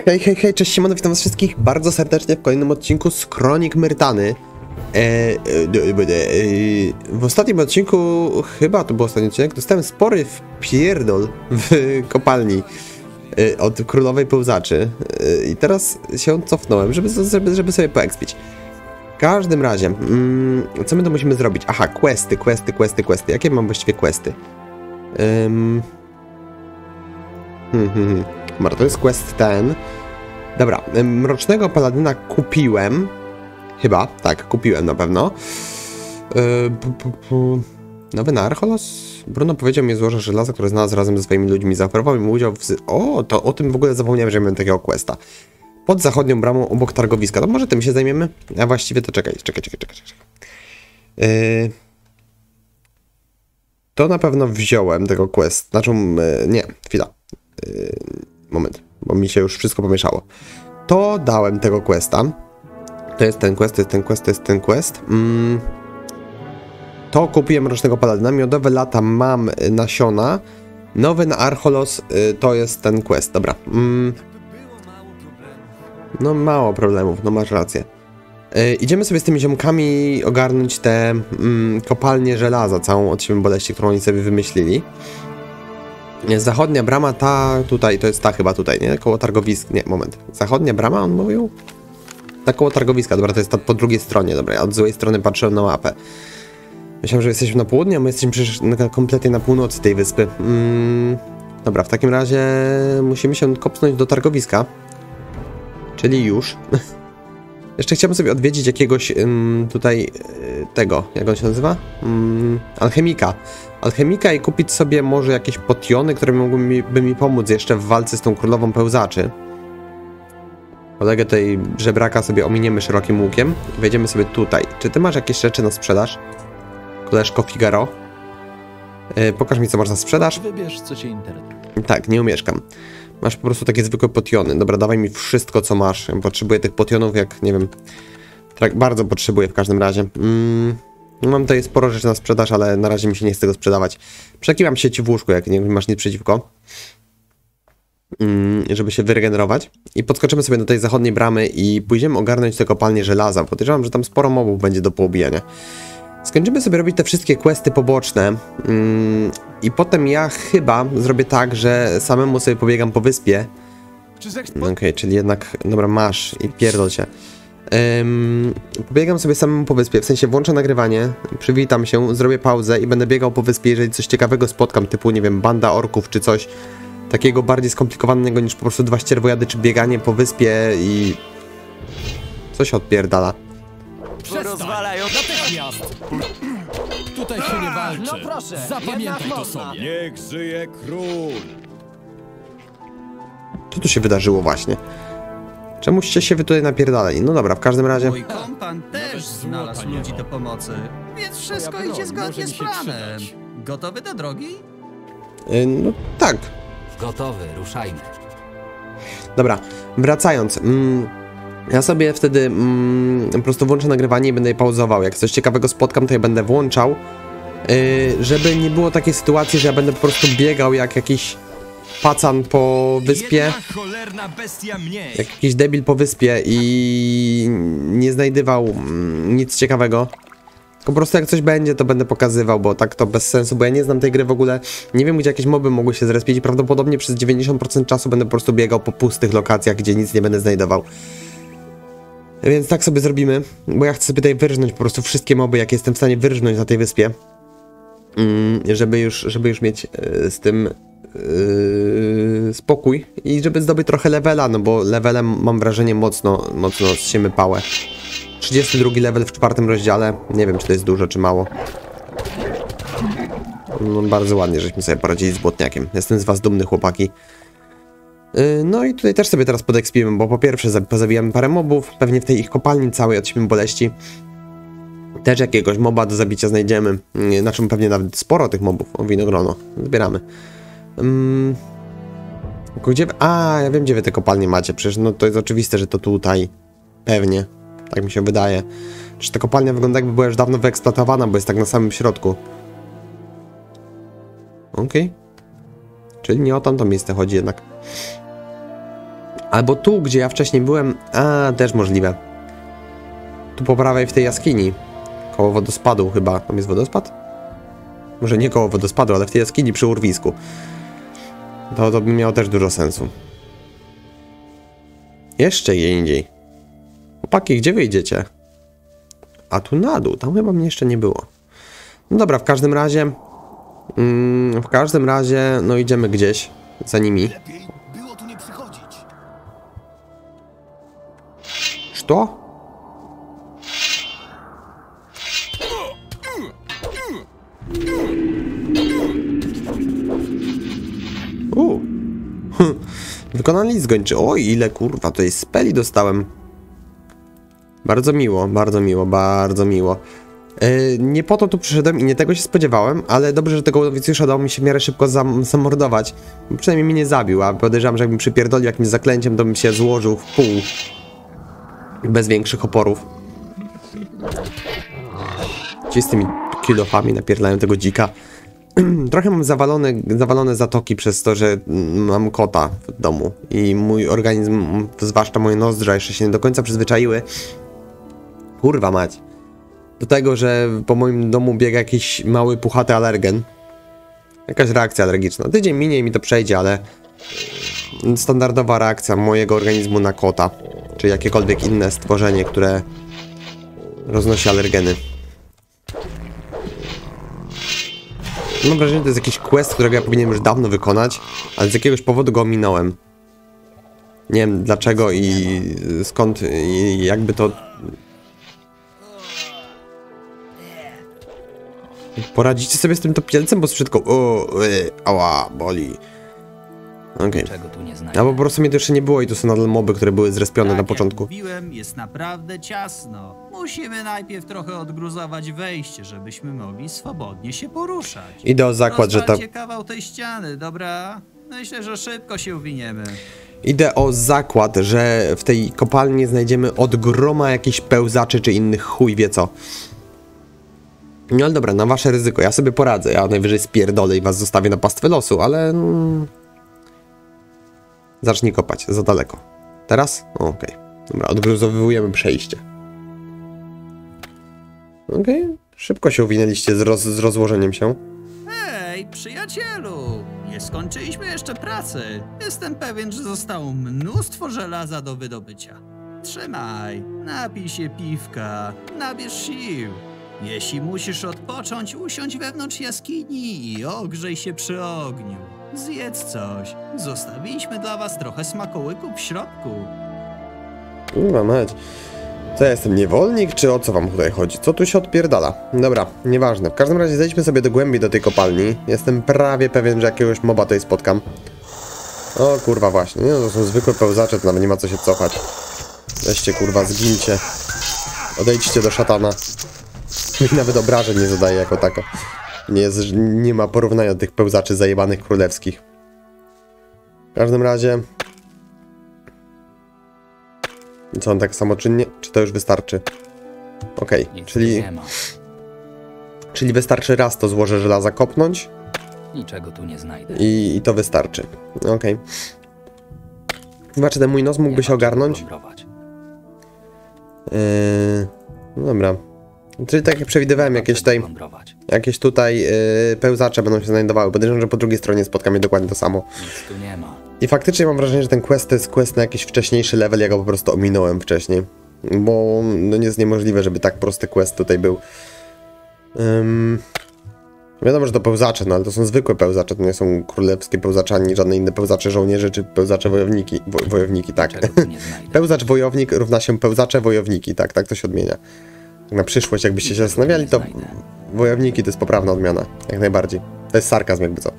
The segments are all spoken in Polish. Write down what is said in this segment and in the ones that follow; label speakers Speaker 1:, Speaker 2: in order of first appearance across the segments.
Speaker 1: Hej, hej, hej, cześć, siemano, witam was wszystkich bardzo serdecznie w kolejnym odcinku z Kronik Myrtany. W ostatnim odcinku, chyba to był ostatni odcinek, dostałem spory wpierdol w kopalni od Królowej Pełzaczy. I teraz się cofnąłem, żeby sobie poekspić. W każdym razie, co my to musimy zrobić? Aha, questy. Jakie mam właściwie questy? Dobra, to jest quest ten. Dobra, Mrocznego Paladyna kupiłem. Chyba, tak, kupiłem na pewno. Nowy Narcholos? Bruno powiedział mi, złożę żelaza, które znalazł razem ze swoimi ludźmi. Zaoferował mi udział w... O, to o tym w ogóle zapomniałem, że miałem takiego questa. Pod zachodnią bramą obok targowiska. To może tym się zajmiemy? A właściwie to czekaj. To na pewno wziąłem tego quest. Znaczy, nie, chwila. Moment, bo mi się już wszystko pomieszało. To dałem tego questa. To jest ten quest. To kupiłem Mrocznego Paladyna. Miodowe lata mam nasiona. Nowy Narcholos to jest ten quest. Dobra. No mało problemów, no masz rację. Idziemy sobie z tymi ziomkami ogarnąć te kopalnię żelaza, całą od siebie boleści, którą oni sobie wymyślili. Zachodnia brama, ta tutaj, to jest ta chyba tutaj, nie? Koło targowiska, nie, moment. Zachodnia brama, on mówił? Ta koło targowiska, dobra, to jest ta po drugiej stronie, dobra, ja od złej strony patrzyłem na mapę. Myślałem, że jesteśmy na południe, a my jesteśmy przecież kompletnie na północy tej wyspy. Dobra, w takim razie musimy się kopnąć do targowiska. Czyli już. Jeszcze chciałbym sobie odwiedzić jakiegoś tutaj tego, jak on się nazywa? Alchemika i kupić sobie może jakieś potiony, które mogłyby mi pomóc jeszcze w walce z tą Królową Pełzaczy. Kolegę tej żebraka sobie ominiemy szerokim łukiem. Wejdziemy sobie tutaj. Czy ty masz jakieś rzeczy na sprzedaż? Koleżko Figaro. Pokaż mi, co masz na sprzedaż.
Speaker 2: Wybierz, co cię interesuje.
Speaker 1: Tak, nie umieszkam. Masz po prostu takie zwykłe potiony. Dobra, dawaj mi wszystko, co masz. Ja potrzebuję tych potionów, jak, nie wiem... Tak, bardzo potrzebuję w każdym razie. Mam tutaj sporo rzeczy na sprzedaż, ale na razie mi się nie chce tego sprzedawać. Przekiwam sieci w łóżku, jak nie masz nic przeciwko. Żeby się wyregenerować. I podskoczymy sobie do tej zachodniej bramy i pójdziemy ogarnąć te kopalnie żelaza. Podejrzewam, że tam sporo mobów będzie do poubijania. Skończymy sobie robić te wszystkie questy poboczne i potem ja chyba zrobię tak, że samemu sobie pobiegam po wyspie. Okej, czyli jednak, dobra, masz i pierdol się. Pobiegam sobie samemu po wyspie, w sensie włączę nagrywanie, przywitam się, zrobię pauzę i będę biegał po wyspie, jeżeli coś ciekawego spotkam, typu, nie wiem, banda orków czy coś takiego bardziej skomplikowanego niż po prostu dwa ścierwojady czy bieganie po wyspie i... coś odpierdala.
Speaker 2: Rozwalają natychmiast!
Speaker 3: Tutaj się nie walczy.
Speaker 2: No proszę,
Speaker 3: Zapamiętaj to sobie.
Speaker 4: Niech żyje król!
Speaker 1: Co tu się wydarzyło właśnie? Czemuście się wy tutaj napierdalali? No dobra, w każdym razie...
Speaker 5: Mój kompan też znalazł ludzi do pomocy, więc wszystko
Speaker 3: Moja
Speaker 5: idzie
Speaker 3: broń może
Speaker 5: zgodnie
Speaker 3: mi
Speaker 5: z
Speaker 3: się
Speaker 5: planem.
Speaker 3: przydać.
Speaker 5: Gotowy do drogi?
Speaker 1: No tak.
Speaker 2: Gotowy, ruszajmy.
Speaker 1: Dobra, wracając. Ja sobie wtedy po prostu włączę nagrywanie i będę je pauzował. Jak coś ciekawego spotkam, to ja będę włączał. Żeby nie było takiej sytuacji, że ja będę po prostu biegał jak jakiś pacan po wyspie.
Speaker 4: Cholerna bestia mnie!
Speaker 1: Jak jakiś debil po wyspie i nie znajdywał nic ciekawego. Tylko po prostu jak coś będzie, to będę pokazywał, bo tak to bez sensu, bo ja nie znam tej gry w ogóle. Nie wiem, gdzie jakieś moby mogły się zrespić i prawdopodobnie przez 90% czasu będę po prostu biegał po pustych lokacjach, gdzie nic nie będę znajdował. Więc tak sobie zrobimy, bo ja chcę sobie tutaj wyrżnąć po prostu wszystkie moby, jakie jestem w stanie wyrżnąć na tej wyspie. Żeby już mieć z tym spokój i żeby zdobyć trochę levela, no bo levelem mam wrażenie mocno zsiemy pałę. 32 level w 4 rozdziale, nie wiem, czy to jest dużo, czy mało. No bardzo ładnie, żeśmy sobie poradzili z błotniakiem. Jestem z was dumny, chłopaki. No i tutaj też sobie teraz podekspimy, bo po pierwsze pozabijamy parę mobów, pewnie w tej ich kopalni całej od siebie boleści. Też jakiegoś moba do zabicia znajdziemy, znaczy pewnie nawet sporo tych mobów, o winogrono, zbieramy. Gdzie... A, ja wiem, gdzie wy te kopalnie macie, przecież no to jest oczywiste, że to tutaj, pewnie, tak mi się wydaje. Przecież ta kopalnia wygląda, jakby była już dawno wyeksploatowana, bo jest tak na samym środku. Okej. Czyli nie o tamto miejsce chodzi jednak. Albo tu, gdzie ja wcześniej byłem. A, też możliwe. Tu po prawej w tej jaskini. Koło wodospadu chyba. Tam jest wodospad? Może nie koło wodospadu, ale w tej jaskini przy urwisku. To by miało też dużo sensu. Jeszcze gdzie indziej. Chłopaki, gdzie wyjdziecie? A tu na dół. Tam chyba mnie jeszcze nie było. No dobra, w każdym razie... no idziemy gdzieś za nimi.
Speaker 3: Lepiej było tu nie przychodzić.
Speaker 1: Co? Wykonany list gończy. Oj, ile kurwa, to jest speli dostałem. Bardzo miło, bardzo miło, bardzo miło. Nie po to tu przyszedłem i nie tego się spodziewałem, ale dobrze, że tego nowicjusza udało mi się w miarę szybko zamordować. Przynajmniej mnie nie zabił, a podejrzewam, że jakbym przypierdolił jakimś zaklęciem, to bym się złożył w pół. Bez większych oporów. Ci z tymi kilofami napierdlają tego dzika. Trochę mam zawalone zatoki przez to, że mam kota w domu i mój organizm, zwłaszcza moje nozdrza, jeszcze się nie do końca przyzwyczaiły. Kurwa mać. Do tego, że po moim domu biega jakiś mały, puchaty alergen. Jakaś reakcja alergiczna. Tydzień minie i mi to przejdzie, ale standardowa reakcja mojego organizmu na kota, czy jakiekolwiek inne stworzenie, które roznosi alergeny. Mam wrażenie, że to jest jakiś quest, którego ja powinienem już dawno wykonać, ale z jakiegoś powodu go ominąłem. Nie wiem dlaczego i skąd, i jakby to... Poradzicie sobie z tym topielcem, bo słyszę tylko ała, boli. Okej.
Speaker 2: Czego tu nie znajdę?
Speaker 1: Albo po prostu mnie to jeszcze nie było i to są nadal moby, które były zrespione na
Speaker 5: Jak
Speaker 1: początku.
Speaker 5: mówiłem, jest naprawdę ciasno. Musimy najpierw trochę odgruzować wejście, żebyśmy mogli swobodnie się poruszać.
Speaker 1: Idę o zakład, że ta...
Speaker 5: Rozwalcie kawał tej ściany, dobra? Myślę, że szybko się uwiniemy.
Speaker 1: Idę o zakład, że w tej kopalni znajdziemy od groma jakichś pełzaczy czy innych chuj wie co. No ale dobra, na wasze ryzyko, ja sobie poradzę. Ja najwyżej spierdolę i was zostawię na pastwę losu, ale... Zacznij kopać, za daleko. Teraz? Okej. Dobra, odgruzowujemy przejście. Okej. Szybko się uwinęliście z rozłożeniem się.
Speaker 5: Hej, przyjacielu! Nie skończyliśmy jeszcze pracy. Jestem pewien, że zostało mnóstwo żelaza do wydobycia. Trzymaj, napij się piwka, nabierz sił. Jeśli musisz odpocząć, usiądź wewnątrz jaskini i ogrzej się przy ogniu. Zjedz coś. Zostawiliśmy dla was trochę smakołyków w środku.
Speaker 1: Kurwa mać. Co ja jestem, niewolnik, czy o co wam tutaj chodzi? Co tu się odpierdala? Dobra, nieważne. W każdym razie zejdźmy sobie do głębi do tej kopalni. Jestem prawie pewien, że jakiegoś moba tutaj spotkam. O kurwa właśnie, nie, to są zwykłe pełzacze, to nawet nie ma co się cofać. Weźcie kurwa, zgincie. Odejdźcie do szatana. I nawet obrażeń nie zadaje jako tako. Nie ma porównania do tych pełzaczy zajebanych królewskich. W każdym razie... Co, on tak samoczynnie? Czy to już wystarczy? Okej, czyli wystarczy raz to złoże żelaza kopnąć.
Speaker 2: Niczego tu nie znajdę.
Speaker 1: I to wystarczy. Okej. Chyba, czy ten mój nos mógłby się ogarnąć? No dobra. Czyli tak jak przewidywałem, jakieś tutaj pełzacze będą się znajdowały. Podejrzewam, że po drugiej stronie spotkamy dokładnie to samo.
Speaker 2: Nic tu nie ma.
Speaker 1: I faktycznie mam wrażenie, że ten quest to jest quest na jakiś wcześniejszy level, ja go po prostu ominąłem wcześniej. Bo no nie jest niemożliwe, żeby tak prosty quest tutaj był. Wiadomo, że to pełzacze, no ale to są zwykłe pełzacze, to nie są królewskie pełzacze, ani żadne inne pełzacze żołnierze, czy pełzacze wojowniki. Wojowniki, tak. Pełzacz wojownik równa się pełzacze wojowniki, tak to się odmienia. Na przyszłość, jakbyście się zastanawiali, to wojowniki to jest poprawna odmiana, jak najbardziej. To jest sarkazm, jakby co.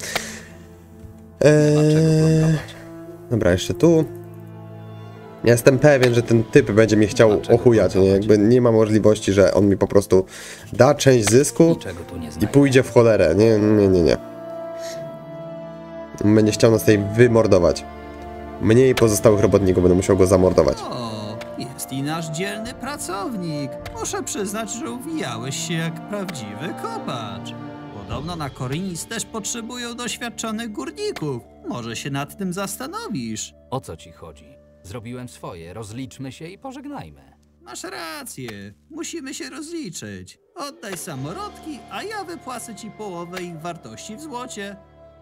Speaker 1: Dobra, jeszcze tu. Ja jestem pewien, że ten typ będzie mnie chciał ochujać, nie? Jakby nie ma możliwości, że on mi po prostu da część zysku i pójdzie w cholerę. Nie. Będzie chciał nas tutaj wymordować. Mnie i pozostałych robotników będę musiał go zamordować.
Speaker 5: O, jest i nasz dzielny pracownik. Muszę przyznać, że uwijałeś się jak prawdziwy kopacz. Podobno na Korinis też potrzebują doświadczonych górników. Może się nad tym zastanowisz.
Speaker 2: O co ci chodzi? Zrobiłem swoje, rozliczmy się i pożegnajmy.
Speaker 5: Masz rację. Musimy się rozliczyć. Oddaj samorodki, a ja wypłacę ci połowę ich wartości w złocie.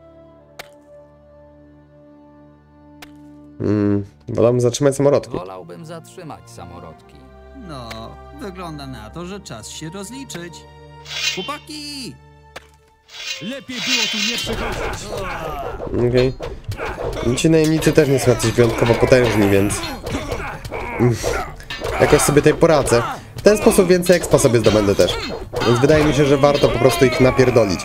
Speaker 1: Wolałbym zatrzymać samorodki.
Speaker 2: Wolałbym zatrzymać samorodki.
Speaker 5: No, wygląda na to, że czas się rozliczyć. Chłopaki!
Speaker 4: Lepiej było tu nie przychodzić.
Speaker 1: Okej. Ci najemnicy też nie są jacyś wyjątkowo potężni, więc... jakoś sobie tutaj poradzę. W ten sposób więcej expa sobie zdobędę też. Więc wydaje mi się, że warto po prostu ich napierdolić.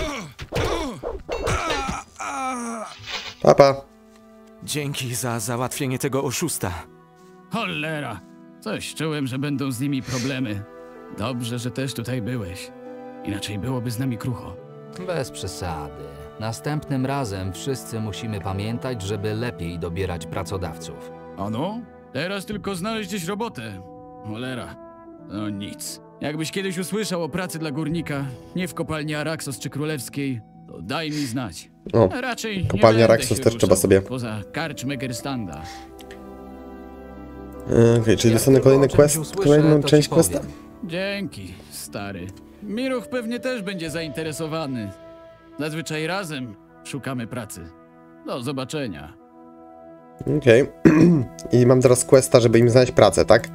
Speaker 1: Papa.
Speaker 6: Dzięki za załatwienie tego oszusta.
Speaker 7: Cholera! Coś czułem, że będą z nimi problemy. Dobrze, że też tutaj byłeś. Inaczej byłoby z nami krucho.
Speaker 2: Bez przesady. Następnym razem wszyscy musimy pamiętać, żeby lepiej dobierać pracodawców.
Speaker 7: Ano? Teraz tylko znaleźć gdzieś robotę. Cholera. No nic. Jakbyś kiedyś usłyszał o pracy dla górnika, nie w kopalni Araxos czy Królewskiej, to daj mi znać.
Speaker 1: O,
Speaker 7: A raczej nie
Speaker 1: kopalnia
Speaker 7: będę
Speaker 1: Araxos
Speaker 7: się
Speaker 1: też trzeba
Speaker 7: ruszał,
Speaker 1: sobie.
Speaker 7: Poza karczmę Gerstanda.
Speaker 1: Okej, czyli dostanę
Speaker 2: Jak
Speaker 1: kolejny
Speaker 2: tylko o czymś
Speaker 1: quest,
Speaker 2: usłyszę,
Speaker 1: kolejną
Speaker 2: to
Speaker 1: część
Speaker 2: ci
Speaker 1: questa?
Speaker 2: powiem.
Speaker 7: Dzięki, stary. Miruch pewnie też będzie zainteresowany. Zazwyczaj razem szukamy pracy. Do zobaczenia.
Speaker 1: Okej. I mam teraz questa, żeby im znaleźć pracę, tak?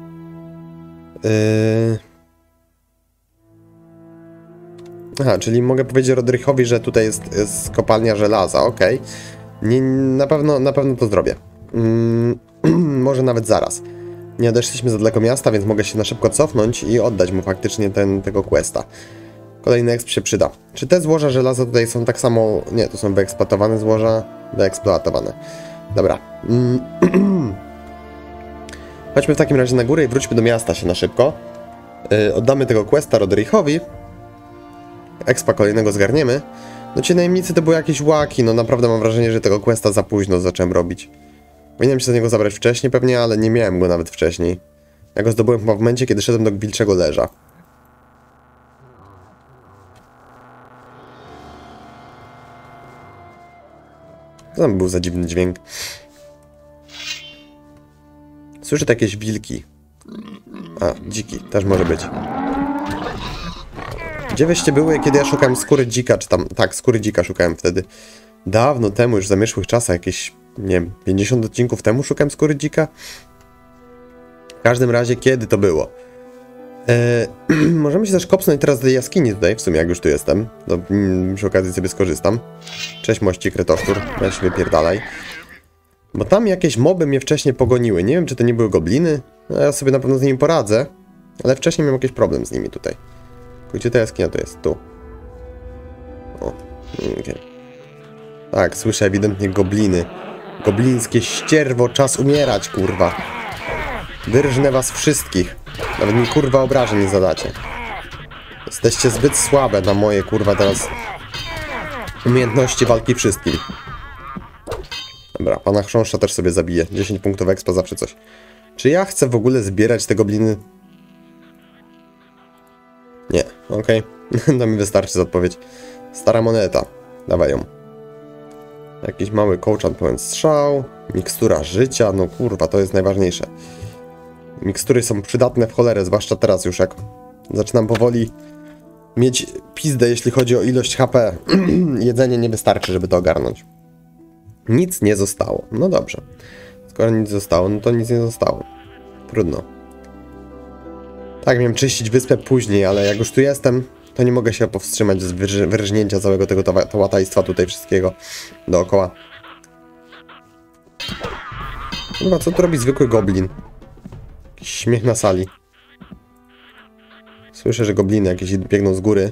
Speaker 1: Aha, czyli mogę powiedzieć Roderichowi, że tutaj jest kopalnia żelaza, okej. Nie, na pewno to zrobię. Może nawet zaraz. Nie odeszliśmy za daleko miasta, więc mogę się na szybko cofnąć i oddać mu faktycznie tego questa. Kolejny exp się przyda. Czy te złoża żelaza tutaj są tak samo... Nie, to są wyeksploatowane złoża. Wyeksploatowane. Dobra. Chodźmy w takim razie na górę i wróćmy do miasta się na szybko. Oddamy tego questa Roderichowi. Expa kolejnego zgarniemy. No ci najemnicy to były jakieś łaki. No naprawdę mam wrażenie, że tego questa za późno zacząłem robić. Powinienem się za niego zabrać wcześniej pewnie, ale nie miałem go nawet wcześniej. Ja go zdobyłem chyba w momencie, kiedy szedłem do wilczego leża. Co tam był za dziwny dźwięk? Słyszę jakieś wilki. A, dziki, też może być. Gdzie wyście były, kiedy ja szukałem skóry dzika, czy tam... Tak, skóry dzika szukałem wtedy. Dawno temu, już w zamierzchłych czasach, jakieś, nie wiem, 50 odcinków temu szukałem skóry dzika. W każdym razie, kiedy to było? Możemy się też kopsnąć teraz do jaskini tutaj, w sumie jak już tu jestem. To przy okazji sobie skorzystam. Cześć mości kretosztur, ja się wypierdalaj. Bo tam jakieś moby mnie wcześniej pogoniły. Nie wiem, czy to nie były gobliny. No, ja sobie na pewno z nimi poradzę. Ale wcześniej miałem jakiś problem z nimi tutaj. Gdzie ta jaskinia to jest? Tu. O, okay. Tak, słyszę ewidentnie gobliny. Goblińskie ścierwo, czas umierać, kurwa. Wyrżnę was wszystkich. Nawet mi, kurwa, obrażeń nie zadacie. Jesteście zbyt słabe na moje, kurwa, teraz umiejętności walki wszystkim. Dobra, pana chrząszcza też sobie zabiję. 10 punktów expa, zawsze coś. Czy ja chcę w ogóle zbierać te gobliny? Nie, okej. To mi wystarczy za odpowiedź. Stara moneta. Dawaj ją. Jakiś mały kołczan pełen strzał. Mikstura życia. No kurwa, to jest najważniejsze. Mikstury są przydatne w cholerę, zwłaszcza teraz już jak zaczynam powoli mieć pizdę, jeśli chodzi o ilość HP. Jedzenie nie wystarczy, żeby to ogarnąć. Nic nie zostało. No dobrze. Skoro nic zostało, no to nic nie zostało. Trudno. Tak, miałem czyścić wyspę później, ale jak już tu jestem, to nie mogę się powstrzymać z wyrżnięcia całego tego łatajstwa tutaj wszystkiego dookoła. Chyba co tu robi zwykły goblin? Jakiś śmiech na sali. Słyszę, że gobliny jakieś biegną z góry.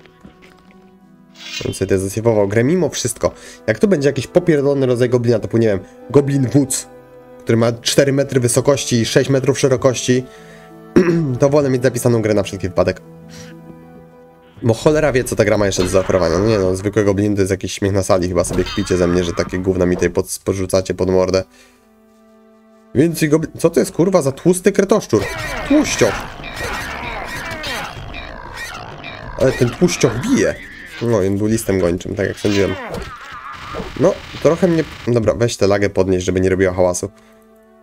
Speaker 1: On sobie to zasejwował grę mimo wszystko. Jak tu będzie jakiś popierdolony rodzaj goblina, to nie wiem, goblin wódz, który ma 4 metry wysokości i 6 metrów szerokości, to wolę mieć zapisaną grę na wszelki wypadek. Bo cholera wie, co ta gra ma jeszcze do zaoferowania. No nie no, zwykłe gobliny to jest jakiś śmiech na sali. Chyba sobie kpicie ze mnie, że takie gówna mi tutaj podrzucacie pod mordę. Więcej goblin... Co to jest, kurwa, za tłusty kretoszczur? Tłuścioch! Ale ten tłuścioch bije. No, on był listem gończym, tak jak sądziłem. No, trochę mnie... Dobra, weź tę lagę podnieść, żeby nie robiła hałasu.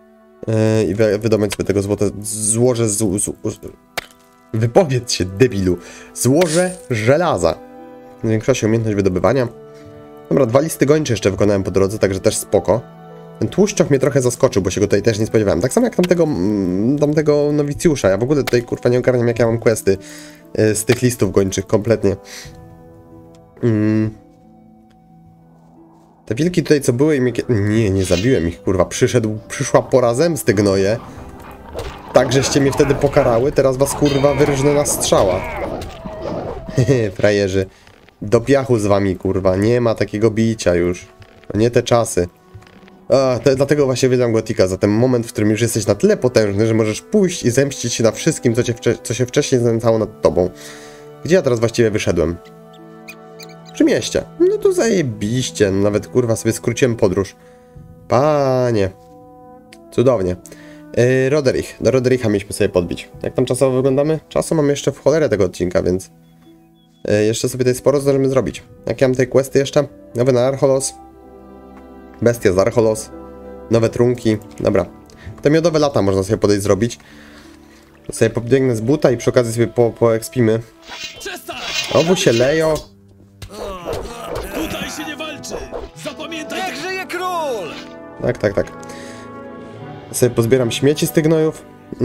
Speaker 1: I wydobądź sobie tego złota. Złoże wypowiedz się, debilu. Złoże żelaza. Największa umiejętność wydobywania. Dobra, 2 listy gończe jeszcze wykonałem po drodze, także też spoko. Ten tłuszczoch mnie trochę zaskoczył, bo się go tutaj też nie spodziewałem. Tak samo jak tamtego nowicjusza. Ja w ogóle tutaj kurwa nie ogarniam, jak ja mam questy z tych listów gończych, kompletnie. Te wilki tutaj co były i mnie... Nie zabiłem ich, kurwa. Przyszła pora zemsty, gnoje. Tak, żeście mnie wtedy pokarały, teraz was kurwa wyrżnę na strzała. Hehe, frajerzy. Do piachu z wami, kurwa. Nie ma takiego bicia już. To nie te czasy. Dlatego właśnie wiedziałem Gotika, za ten moment, w którym już jesteś na tyle potężny, że możesz pójść i zemścić się na wszystkim, co się wcześniej znęcało nad tobą. Gdzie ja teraz właściwie wyszedłem? Przy mieście. No to zajebiście. Nawet kurwa sobie skróciłem podróż. Panie. Cudownie. Roderich. Do Rodericha mieliśmy sobie podbić. Jak tam czasowo wyglądamy? Czasu mamy jeszcze w cholerę tego odcinka, więc... jeszcze sobie tutaj sporo zdążymy zrobić. Jakie mam tutaj questy jeszcze? Nowy na Archolos. Bestia z Archolos. Nowe trunki. Dobra. Te miodowe lata można sobie podejść zrobić. To sobie pobiegnę z buta i przy okazji sobie poekspimy. Obu się lejo.
Speaker 4: Tutaj się nie walczy! Zapamiętaj!
Speaker 3: Niech żyje król!
Speaker 1: Tak. Sobie pozbieram śmieci z tych gnojów.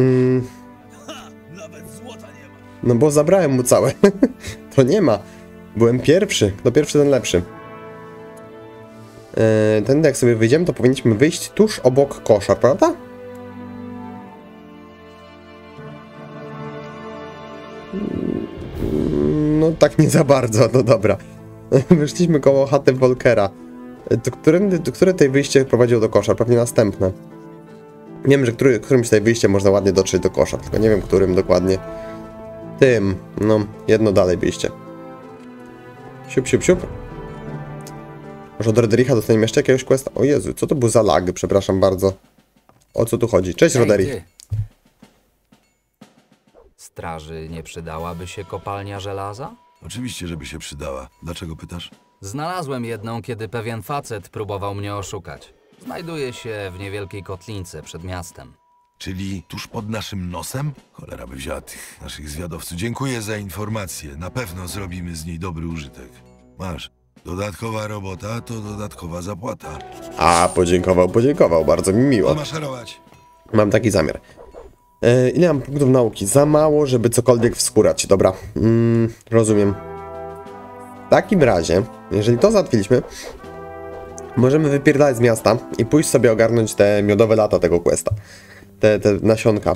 Speaker 4: Nawet złota nie ma!
Speaker 1: No bo zabrałem mu całe. To nie ma. Byłem pierwszy. Kto pierwszy, ten lepszy. Tędy jak sobie wyjdziemy, to powinniśmy wyjść tuż obok koszar, prawda? No tak nie za bardzo, no dobra. Wyszliśmy koło chaty Volkera. Które tutaj wyjście prowadziło do koszar? Pewnie następne. Nie wiem, że którymś tutaj wyjściem można ładnie dotrzeć do koszar, tylko nie wiem, którym dokładnie. Tym, no, jedno dalej wyjście. Siup. Może od Rodericha dostaniemy jeszcze jakiegoś questa? O Jezu, co to był za lag? Przepraszam bardzo. O co tu chodzi? Cześć, Roderich.
Speaker 2: Straży nie przydałaby się kopalnia żelaza?
Speaker 3: Oczywiście, żeby się przydała. Dlaczego pytasz?
Speaker 2: Znalazłem jedną, kiedy pewien facet próbował mnie oszukać. Znajduje się w niewielkiej kotlince przed miastem.
Speaker 3: Czyli tuż pod naszym nosem? Cholera by wzięła tych naszych zwiadowców. Dziękuję za informację. Na pewno zrobimy z niej dobry użytek. Masz. Dodatkowa robota to dodatkowa zapłata.
Speaker 1: A, podziękował, bardzo mi miło.
Speaker 3: Maszerować.
Speaker 1: Mam taki zamiar. Ile mam punktów nauki? Za mało, żeby cokolwiek wskórać. Dobra, rozumiem. W takim razie, jeżeli to załatwiliśmy, możemy wypierdalać z miasta i pójść sobie ogarnąć te miodowe lata tego questa. Te nasionka.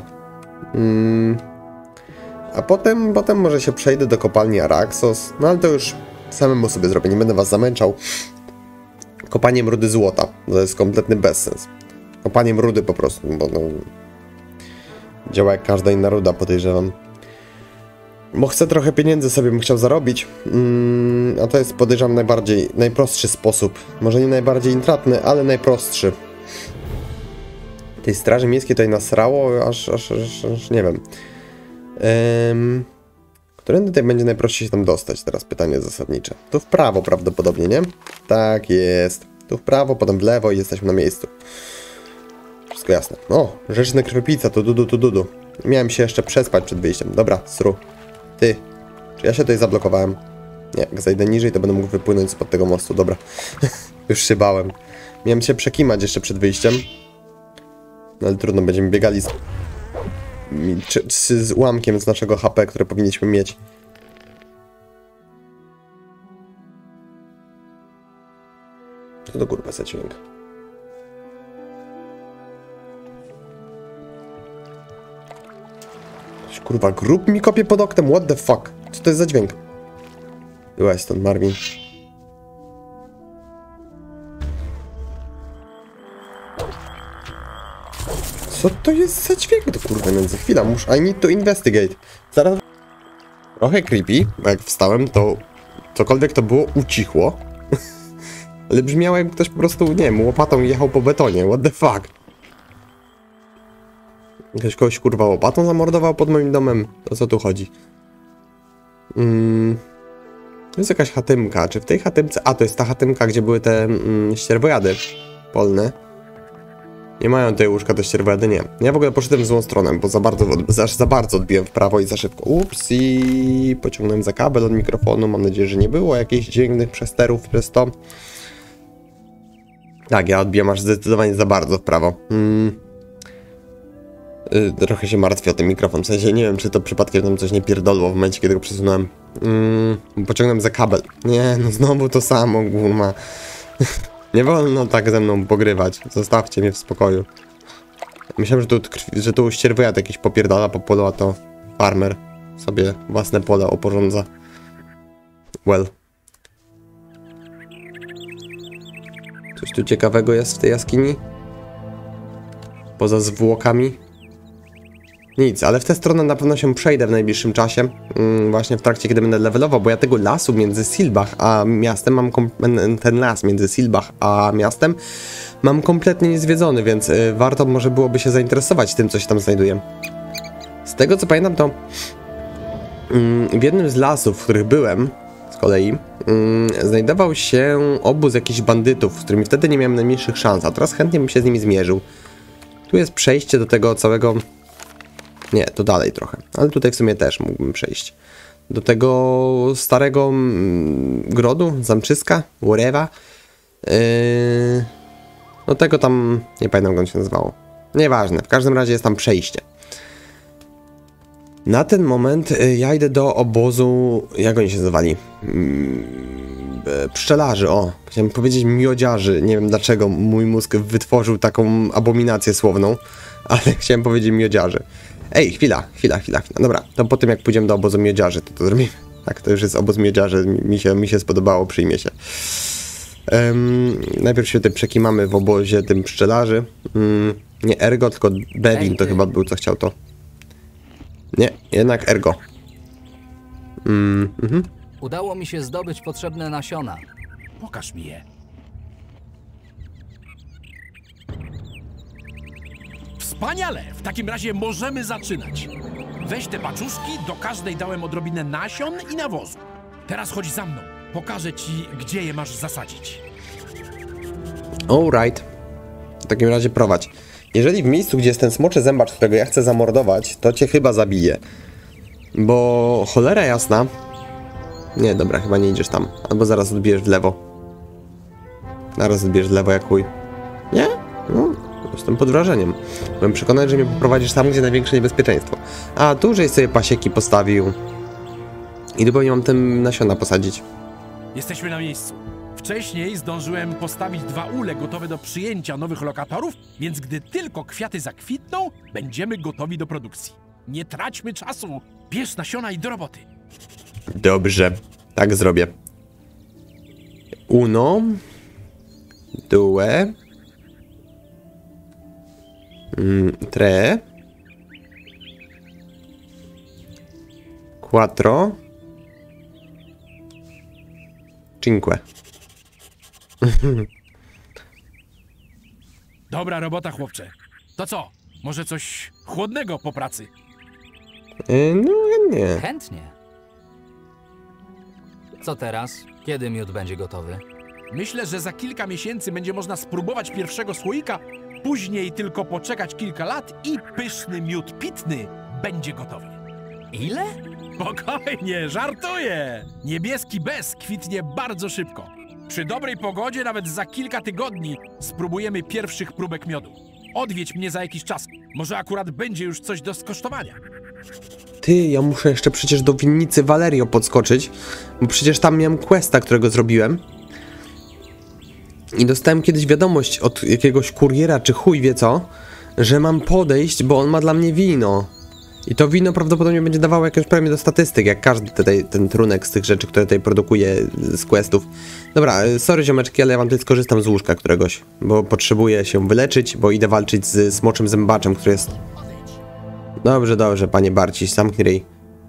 Speaker 1: A potem może się przejdę do kopalni Araxos. No ale to już samemu sobie zrobię, nie będę was zamęczał. Kopaniem rudy złota. To jest kompletny bezsens. Kopaniem rudy po prostu, bo no... działa jak każda inna ruda, podejrzewam. Bo chcę trochę pieniędzy sobie bym chciał zarobić. A to jest, podejrzewam, najprostszy sposób. Może nie najbardziej intratny, ale najprostszy. Tej straży miejskiej tutaj nasrało, aż nie wiem. Którędy tutaj będzie najprościej się tam dostać? Teraz pytanie zasadnicze. Tu w prawo prawdopodobnie, nie? Tak jest. Tu w prawo, potem w lewo i jesteśmy na miejscu. Wszystko jasne. O, rzeczne krwiopijca, to dudu. Miałem się jeszcze przespać przed wyjściem. Dobra, sru. Ty, czy ja się tutaj zablokowałem? Nie, jak zajdę niżej, to będę mógł wypłynąć spod tego mostu. Dobra, już się bałem. Miałem się przekimać jeszcze przed wyjściem. No ale trudno, będziemy biegali z ułamkiem z naszego HP, które powinniśmy mieć. Co to kurwa za dźwięk? Kurwa, grób mi kopie pod oknem, what the fuck? Co to jest za dźwięk? Byłaś stąd, Marvin. Co to jest za dźwięk? To kurwa, między chwilą I need to investigate. Zaraz... Trochę creepy, bo jak wstałem, to cokolwiek to było ucichło. Ale brzmiało, jak ktoś po prostu, nie wiem, łopatą jechał po betonie, what the fuck? Ktoś kogoś kurwa łopatą zamordował pod moim domem? O co tu chodzi? To jest jakaś chatymka. Czy w tej chatymce... A, to jest ta chatymka, gdzie były te ścierwojady polne. Nie mają tutaj łóżka do ścierwojady, nie. Ja w ogóle poszedłem w złą stronę, bo za bardzo odbiłem w prawo i za szybko. Ups, i pociągnąłem za kabel od mikrofonu. Mam nadzieję, że nie było jakichś dźwięknych przesterów przez to. Tak, ja odbiłem aż zdecydowanie za bardzo w prawo. Trochę się martwię o ten mikrofon, w sensie nie wiem, czy to przypadkiem tam coś nie pierdolło w momencie, kiedy go przesunąłem. Pociągnąłem za kabel. Nie, no znowu to samo, górma. Nie wolno tak ze mną pogrywać. Zostawcie mnie w spokoju. Myślałem, że tu ścierwojad jakiś popierdala po polu, a to farmer sobie własne pole oporządza. Well. Coś tu ciekawego jest w tej jaskini? Poza zwłokami? Nic, ale w tę stronę na pewno się przejdę w najbliższym czasie. Właśnie w trakcie, kiedy będę levelował, bo ja tego lasu między Silbach a miastem mam... Ten las między Silbach a miastem mam kompletnie niezwiedzony, więc warto może byłoby się zainteresować tym, co się tam znajduje. Z tego co pamiętam, to w jednym z lasów, w których byłem z kolei, znajdował się obóz jakichś bandytów, z którymi wtedy nie miałem najmniejszych szans, a teraz chętnie bym się z nimi zmierzył. Tu jest przejście do tego całego... Nie, to dalej trochę, ale tutaj w sumie też mógłbym przejść. Do tego starego grodu, zamczyska, whatever. No tego tam, nie pamiętam jak on się nazywało. Nieważne, w każdym razie jest tam przejście. Na ten moment ja idę do obozu, jak oni się nazywali? Pszczelarzy, o. Chciałem powiedzieć miodziarzy, nie wiem dlaczego mój mózg wytworzył taką abominację słowną, ale chciałem powiedzieć miodziarzy. Ej, chwila. Dobra, to po tym jak pójdziemy do obozu miodziarzy, to zrobimy. Tak, to już jest obóz miodziarzy, mi się spodobało, przyjmie się. Najpierw się tutaj przekimamy w obozie tym pszczelarzy. Nie Ergo, tylko Bevin to chyba był, co chciał to. Nie, jednak Ergo.
Speaker 2: Udało mi się zdobyć potrzebne nasiona.
Speaker 4: Pokaż mi je. Wspaniale! W takim razie możemy zaczynać. Weź te paczuszki, do każdej dałem odrobinę nasion i nawozu. Teraz chodź za mną. Pokażę ci, gdzie je masz zasadzić.
Speaker 1: Alright. W takim razie prowadź. Jeżeli w miejscu, gdzie jest ten smoczy zębacz, którego ja chcę zamordować, to cię chyba zabije. Bo cholera jasna. Nie, dobra, chyba nie idziesz tam. Albo zaraz odbijesz w lewo. Zaraz odbijesz w lewo jak chuj. Nie? No, jestem pod wrażeniem. Byłem przekonany, że mnie poprowadzisz tam, gdzie największe niebezpieczeństwo. A tu, żeś sobie pasieki postawił. I dopewnie mam tym nasiona posadzić.
Speaker 4: Jesteśmy na miejscu. Wcześniej zdążyłem postawić 2 ule gotowe do przyjęcia nowych lokatorów, więc gdy tylko kwiaty zakwitną, będziemy gotowi do produkcji. Nie traćmy czasu. Bierz nasiona i do roboty.
Speaker 1: Dobrze, tak zrobię. Uno. Due. Tre. Quattro. Cinque.
Speaker 4: Dobra robota, chłopcze. To co? Może coś chłodnego po pracy?
Speaker 1: No nie.
Speaker 2: Chętnie. Co teraz? Kiedy miód będzie gotowy?
Speaker 4: Myślę, że za kilka miesięcy będzie można spróbować pierwszego słoika, później tylko poczekać kilka lat i pyszny miód pitny będzie gotowy.
Speaker 2: Ile?
Speaker 4: Spokojnie, żartuję! Niebieski bez kwitnie bardzo szybko. Przy dobrej pogodzie nawet za kilka tygodni spróbujemy pierwszych próbek miodu. Odwiedź mnie za jakiś czas. Może akurat będzie już coś do skosztowania.
Speaker 1: Ty, ja muszę jeszcze przecież do winnicy Valerio podskoczyć, bo przecież tam miałem questa, którego zrobiłem. I dostałem kiedyś wiadomość od jakiegoś kuriera, czy chuj wie co, że mam podejść, bo on ma dla mnie wino. I to wino prawdopodobnie będzie dawało jakąś premię do statystyk, jak każdy ten trunek z tych rzeczy, które tutaj produkuje z questów. Dobra, sorry ziomeczki, ale ja wam tutaj skorzystam z łóżka któregoś, bo potrzebuję się wyleczyć, bo idę walczyć z smoczym zębaczem, który jest... Dobrze, panie Barciś, zamknij ryj.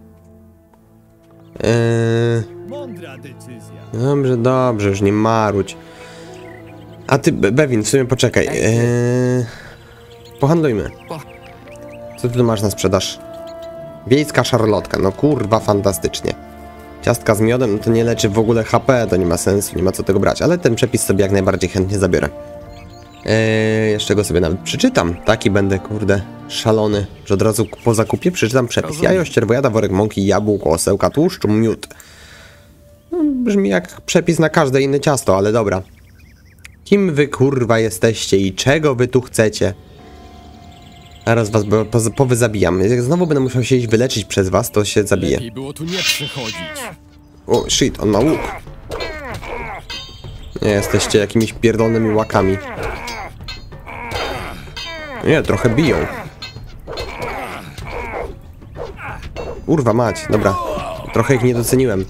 Speaker 4: Mądra decyzja.
Speaker 1: Dobrze, już nie marudź. A ty, Bevin, w sumie poczekaj. Pohandlujmy. Co ty tu masz na sprzedaż? Wiejska szarlotka, no kurwa, fantastycznie. Ciastka z miodem, no to nie leczy w ogóle HP, to nie ma sensu, nie ma co tego brać, ale ten przepis sobie jak najbardziej chętnie zabiorę. Jeszcze go sobie nawet przeczytam. Taki będę, kurde, szalony, że od razu po zakupie przeczytam przepis. Jajo, ścierwojada, worek mąki, jabłko, osełka, tłuszczu, miód. No, brzmi jak przepis na każde inne ciasto, ale dobra. Kim wy, kurwa, jesteście i czego wy tu chcecie? Zaraz was powyzabijam. Jak znowu będę musiał się iść wyleczyć przez was, to się zabiję.
Speaker 8: Lepiej było tu nie przychodzić.
Speaker 1: O, shit, on ma łuk. Nie, jesteście jakimiś pierdolnymi łakami. Nie, trochę biją. Kurwa mać, dobra. Trochę ich nie doceniłem.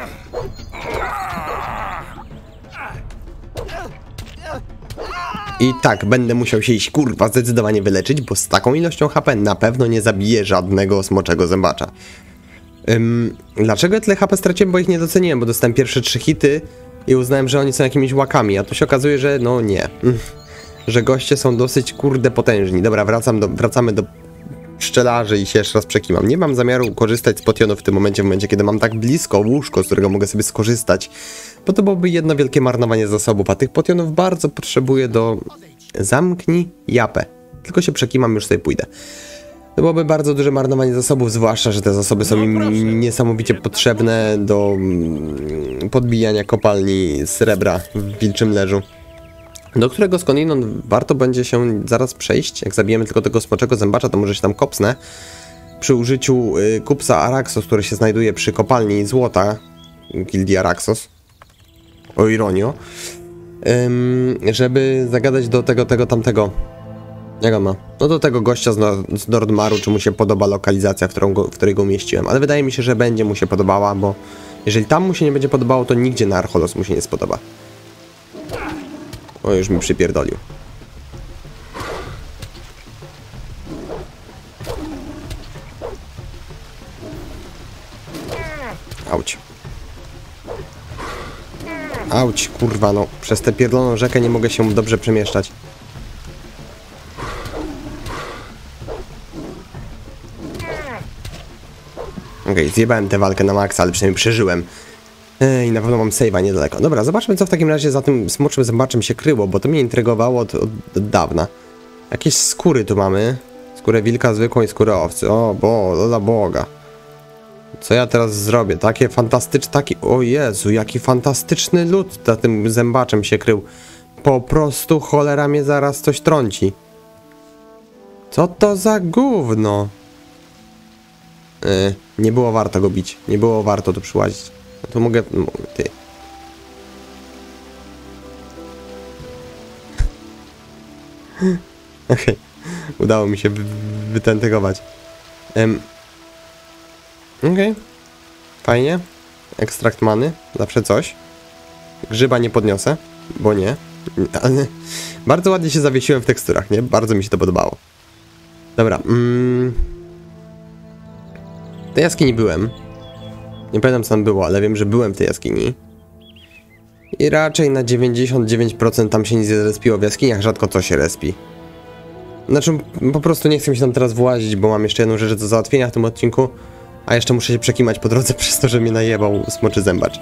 Speaker 1: I tak, będę musiał się iść, kurwa, zdecydowanie wyleczyć, bo z taką ilością HP na pewno nie zabiję żadnego smoczego zębacza. Dlaczego ja tyle HP straciłem? Bo ich nie doceniłem, bo dostałem pierwsze 3 hity i uznałem, że oni są jakimiś łakami, a tu się okazuje, że no nie. Że goście są dosyć, kurde, potężni. Dobra, wracamy do pszczelarzy i się jeszcze raz przekimam. Nie mam zamiaru korzystać z potionów w tym momencie, kiedy mam tak blisko łóżko, z którego mogę sobie skorzystać, bo to byłoby jedno wielkie marnowanie zasobów, a tych potionów bardzo potrzebuję do... Zamknij japę. Tylko się przekimam, już sobie pójdę. To byłoby bardzo duże marnowanie zasobów, zwłaszcza, że te zasoby są im niesamowicie potrzebne do podbijania kopalni srebra w Wilczym Leżu. Do którego skądinąd warto będzie się zaraz przejść. Jak zabijemy tylko tego smoczego zębacza, to może się tam kopsnę. Przy użyciu kupsa Araxos, który się znajduje przy kopalni złota Gildii Araxos. O ironio. Żeby zagadać do tamtego. Jak on ma? No do tego gościa z Nordmaru, czy mu się podoba lokalizacja, w której go umieściłem. Ale wydaje mi się, że będzie mu się podobała, bo jeżeli tam mu się nie będzie podobało, to nigdzie na Archolos mu się nie spodoba. O, już mi przypierdolił. Auć. Auć, kurwa, no. Przez tę pierdoloną rzekę nie mogę się dobrze przemieszczać. Okej, zjebałem tę walkę na maksa, ale przynajmniej przeżyłem. I na pewno mam save'a niedaleko. Dobra, zobaczmy, co w takim razie za tym smoczym zębaczem się kryło, bo to mnie intrygowało od dawna. Jakieś skóry tu mamy. Skórę wilka zwykłą i skórę owcy. O, dla Boga. Co ja teraz zrobię? Takie fantastyczne... O Jezu, jaki fantastyczny lód za tym zębaczem się krył. Po prostu cholera mnie zaraz coś trąci. Co to za gówno? Nie było warto go bić. Nie było warto tu przyłazić. No to mogę... No, ty. Okej. Udało mi się wytentygować. Okej. Fajnie. Ekstrakt many. Zawsze coś. Grzyba nie podniosę, bo nie. Ale bardzo ładnie się zawiesiłem w teksturach, nie? Bardzo mi się to podobało. Dobra. W tej jaskini byłem. Nie pamiętam, co tam było, ale wiem, że byłem w tej jaskini. I raczej na 99% tam się nic nie zrespiło. W jaskiniach rzadko co się respi. Znaczy, po prostu nie chcę mi się tam teraz włazić, bo mam jeszcze jedną rzecz do załatwienia w tym odcinku. A jeszcze muszę się przekimać po drodze przez to, że mnie najebał smoczy zębacz.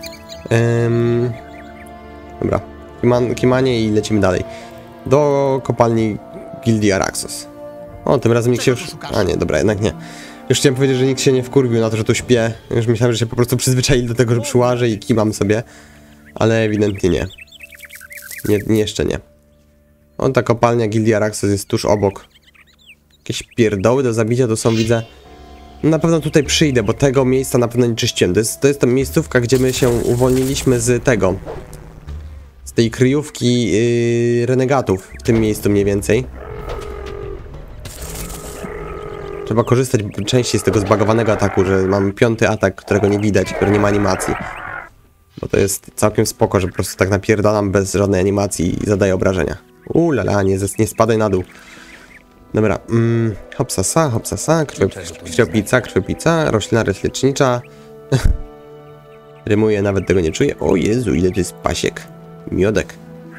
Speaker 1: Dobra. Kimanie i lecimy dalej. Do kopalni Gildii Araxos. O, tym razem nikt się już... A nie, dobra, jednak nie. Już chciałem powiedzieć, że nikt się nie wkurwił na to, że tu śpię. Już myślałem, że się po prostu przyzwyczaili do tego, że przyłażę i kimam sobie. Ale ewidentnie nie. Jeszcze nie. O, ta kopalnia Gildii Araxos jest tuż obok. Jakieś pierdoły do zabicia tu są, widzę. Na pewno tutaj przyjdę, bo tego miejsca na pewno nie czyściłem. To jest ta miejscówka, gdzie my się uwolniliśmy z tego. Z tej kryjówki renegatów. W tym miejscu mniej więcej. Trzeba korzystać częściej z tego zbagowanego ataku, że mam 5. atak, którego nie widać, który nie ma animacji. Bo to jest całkiem spoko, że po prostu tak napierdalam bez żadnej animacji i zadaję obrażenia. Lala, nie spadaj na dół. Dobra, hopsasa, krwiopica, roślina lecznicza. Rymuję, nawet tego nie czuję. O Jezu, ile to jest pasiek. Miodek.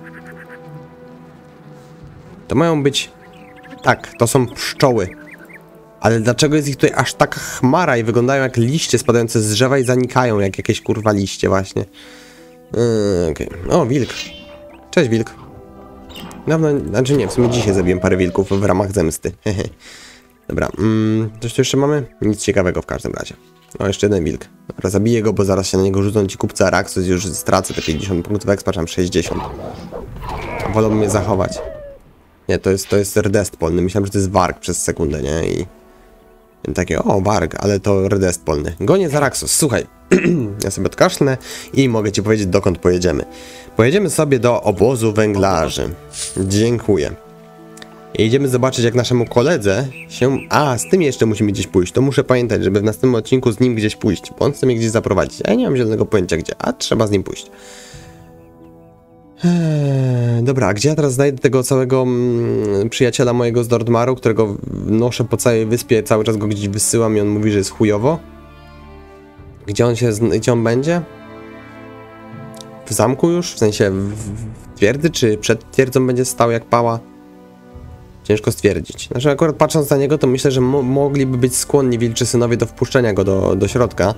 Speaker 1: To mają być... Tak, to są pszczoły. Ale dlaczego jest ich tutaj aż taka chmara i wyglądają jak liście spadające z drzewa i zanikają jak jakieś kurwa liście właśnie. Okay. O, wilk. Cześć, wilk. Dawno, znaczy nie, w sumie dzisiaj zabiłem parę wilków w ramach zemsty. Dobra, coś tu jeszcze mamy? Nic ciekawego w każdym razie. O, jeszcze jeden wilk. Dobra, zabiję go, bo zaraz się na niego rzucą ci kupcy Araxos, już stracę te 50 punktów expa, czy tam 60. Wolałbym je zachować. Nie, to jest rdest polny. Myślałem, że to jest warg przez sekundę, nie? I takie, o, warg, ale to rdest polny. Goniec Araxos, słuchaj. Ja sobie odkaszlnę i mogę ci powiedzieć, dokąd pojedziemy. Pojedziemy sobie do obozu węglarzy. Dziękuję. I idziemy zobaczyć, jak naszemu koledze się... A, z tym jeszcze musimy gdzieś pójść. To muszę pamiętać, żeby w następnym odcinku z nim gdzieś pójść, bo on chce mnie gdzieś zaprowadzić. A ja nie mam zielonego pojęcia gdzie, a trzeba z nim pójść. Dobra, a gdzie ja teraz znajdę tego całego przyjaciela mojego z Nordmaru, którego noszę po całej wyspie, cały czas go gdzieś wysyłam i on mówi, że jest chujowo? Gdzie on będzie? W zamku już? W sensie w twierdzy, czy przed twierdzą będzie stał jak pała? Ciężko stwierdzić. Znaczy akurat patrząc na niego, to myślę, że mogliby być skłonni wilczy synowie do wpuszczenia go do środka.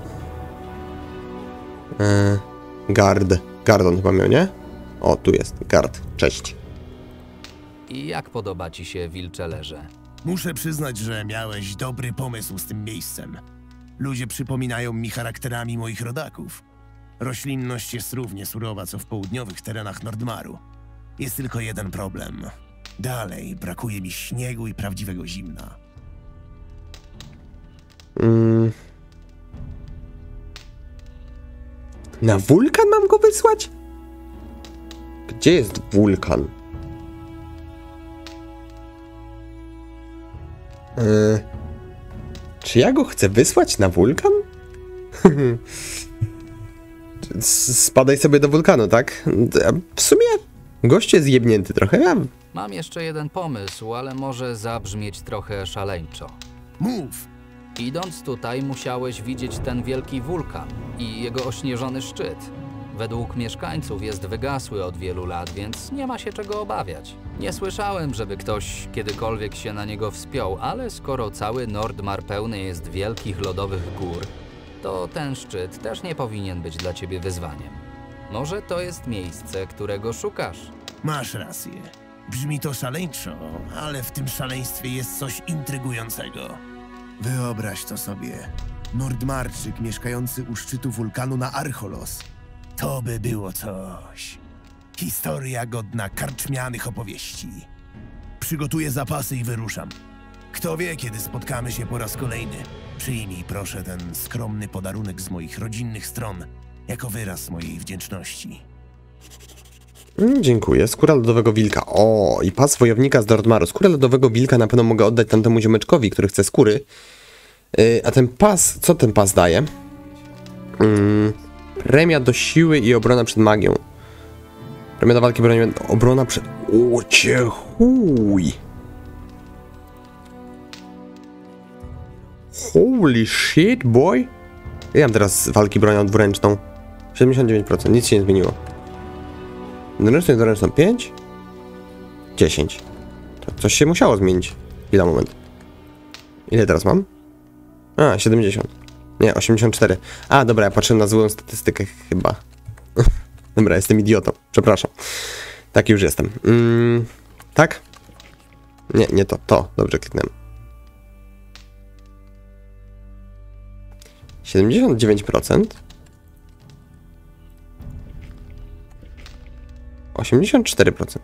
Speaker 1: Gardon chyba miał, nie? O, tu jest. Gard. Cześć.
Speaker 2: I jak podoba ci się wilcze leże?
Speaker 8: Muszę przyznać, że miałeś dobry pomysł z tym miejscem. Ludzie przypominają mi charakterami moich rodaków. Roślinność jest równie surowa, co w południowych terenach Nordmaru. Jest tylko jeden problem. Dalej brakuje mi śniegu i prawdziwego zimna.
Speaker 1: Na wulkan mam go wysłać? Gdzie jest wulkan? Czy ja go chcę wysłać na wulkan? Spadaj sobie do wulkanu, tak? W sumie gość jest jebnięty trochę. Ja...
Speaker 2: Mam jeszcze jeden pomysł, ale może zabrzmieć trochę szaleńczo.
Speaker 8: Mów!
Speaker 2: Idąc tutaj musiałeś widzieć ten wielki wulkan i jego ośnieżony szczyt. Według mieszkańców jest wygasły od wielu lat, więc nie ma się czego obawiać. Nie słyszałem, żeby ktoś kiedykolwiek się na niego wspiął, ale skoro cały Nordmar pełny jest wielkich lodowych gór, to ten szczyt też nie powinien być dla ciebie wyzwaniem. Może to jest miejsce, którego szukasz?
Speaker 8: Masz rację. Brzmi to szaleńczo, ale w tym szaleństwie jest coś intrygującego. Wyobraź to sobie. Nordmarczyk mieszkający u szczytu wulkanu na Archolos. To by było coś. Historia godna karczmianych opowieści. Przygotuję zapasy i wyruszam. Kto wie, kiedy spotkamy się po raz kolejny. Przyjmij proszę ten skromny podarunek z moich rodzinnych stron, jako wyraz mojej wdzięczności.
Speaker 1: Dziękuję. Skóra lodowego wilka. O, i pas wojownika z Nordmaru. Skórę lodowego wilka na pewno mogę oddać tamtemu ziomeczkowi, który chce skóry. A ten pas, co ten pas daje? Premia do siły i obrona przed magią. Premia do walki, obrona przed... O cię chuj! Holy shit, boy! Ja mam teraz walki bronią dwuręczną. 79%, nic się nie zmieniło. Dwuręczną i dwuręczną 5? 10. To coś się musiało zmienić. Chwila, moment. Ile teraz mam? A, 70. Nie, 84. A, dobra, ja patrzyłem na złą statystykę chyba. Dobra, jestem idiotą. Przepraszam. Tak już jestem. Tak? Nie, nie to. To. Dobrze kliknąłem. 79%. 84%.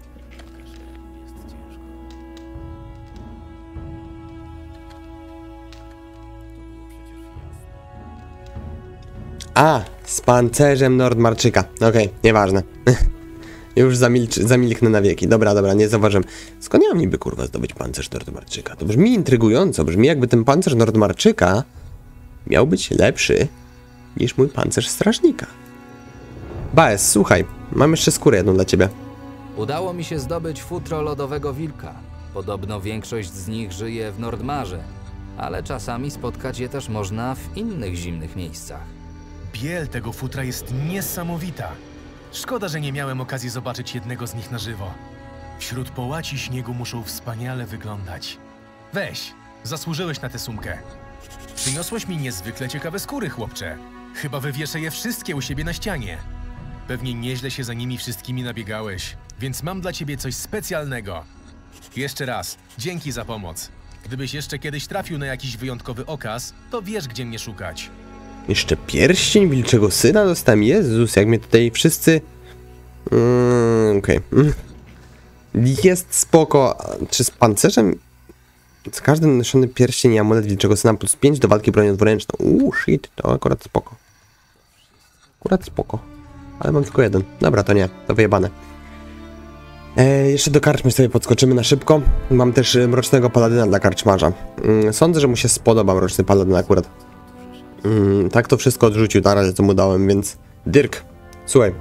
Speaker 1: A, z pancerzem Nordmarczyka. Okej, nieważne. Już zamilknę na wieki. Dobra, nie zauważyłem. Skąd ja mam niby, kurwa, zdobyć pancerz Nordmarczyka? To brzmi intrygująco. Brzmi, jakby ten pancerz Nordmarczyka miał być lepszy niż mój pancerz strażnika. Baes, słuchaj, mam jeszcze skórę jedną dla ciebie.
Speaker 2: Udało mi się zdobyć futro lodowego wilka. Podobno większość z nich żyje w Nordmarze, ale czasami spotkać je też można w innych zimnych miejscach.
Speaker 9: Biel tego futra jest niesamowita. Szkoda, że nie miałem okazji zobaczyć jednego z nich na żywo. Wśród połaci śniegu muszą wspaniale wyglądać. Weź, zasłużyłeś na tę sumkę. Przyniosłeś mi niezwykle ciekawe skóry, chłopcze. Chyba wywieszę je wszystkie u siebie na ścianie. Pewnie nieźle się za nimi wszystkimi nabiegałeś. więc mam dla ciebie coś specjalnego. Jeszcze raz, dzięki za pomoc. Gdybyś jeszcze kiedyś trafił na jakiś wyjątkowy okaz, to wiesz, gdzie mnie szukać.
Speaker 1: Jeszcze pierścień wilczego syna dostałem? Jezus, jak mnie tutaj wszyscy... Okej. Jest spoko. Czy z pancerzem? Z każdym noszony pierścień i amulet wilczego syna plus 5 do walki bronią dwuręczną. Shit, to akurat spoko. Akurat spoko. Ale mam tylko jeden. Dobra, to nie, to wyjebane. Jeszcze do karczmy sobie podskoczymy na szybko. Mam też mrocznego paladyna dla karczmarza. Sądzę, że mu się spodoba mroczny paladyn akurat. Tak to wszystko odrzucił na razie, co mu dałem, więc... Dirk, słuchaj.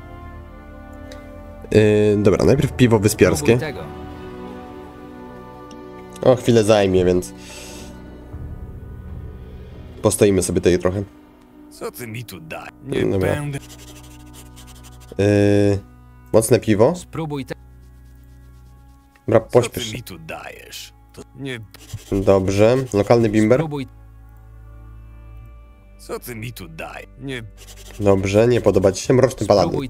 Speaker 1: Dobra, najpierw piwo wyspiarskie. O, chwilę zajmie, więc... Postoimy sobie tutaj trochę.
Speaker 8: Co ty mi tu daj?
Speaker 1: Nie będę... Mocne piwo.
Speaker 2: Spróbuj te...
Speaker 1: Dobra, pośpiesz się.
Speaker 8: mi tu dajesz? To nie...
Speaker 1: Dobrze, lokalny bimber.
Speaker 2: Spróbuj...
Speaker 8: Co ty mi tu daj? Nie...
Speaker 1: Dobrze, nie podoba ci się mroczny paladyn.
Speaker 2: Spróbuj...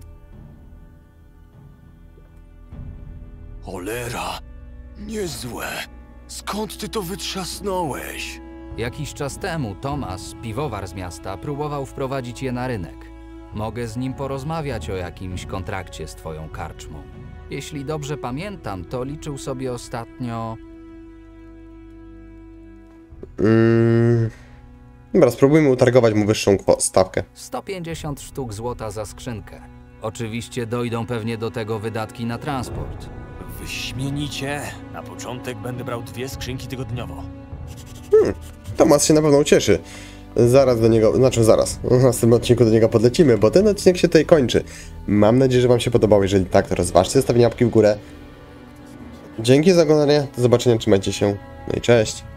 Speaker 8: Cholera! Niezłe! Skąd ty to wytrzasnąłeś?
Speaker 2: Jakiś czas temu Tomas, piwowar z miasta, próbował wprowadzić je na rynek. Mogę z nim porozmawiać o jakimś kontrakcie z twoją karczmą. Jeśli dobrze pamiętam, to liczył sobie ostatnio...
Speaker 1: Dobra, spróbujmy utargować mu wyższą stawkę.
Speaker 2: 150 sztuk złota za skrzynkę. Oczywiście dojdą pewnie do tego wydatki na transport.
Speaker 10: Wyśmienicie. Na początek będę brał 2 skrzynki tygodniowo.
Speaker 1: Tomas się na pewno ucieszy. Zaraz do niego, znaczy zaraz, w następnym odcinku do niego podlecimy, bo ten odcinek się tutaj kończy. Mam nadzieję, że wam się podobał. Jeżeli tak, to rozważcie zostawienie łapki w górę. Dzięki za oglądanie, do zobaczenia, trzymajcie się, no i cześć.